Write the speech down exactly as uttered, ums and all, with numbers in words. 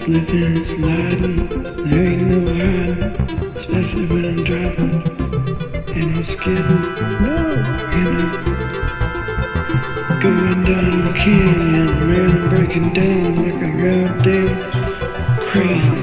slipping and sliding, there ain't no hiding, especially when I'm driving, and I'm skidding, no, and I'm going down a canyon, man, I'm breaking down like a goddamn crane.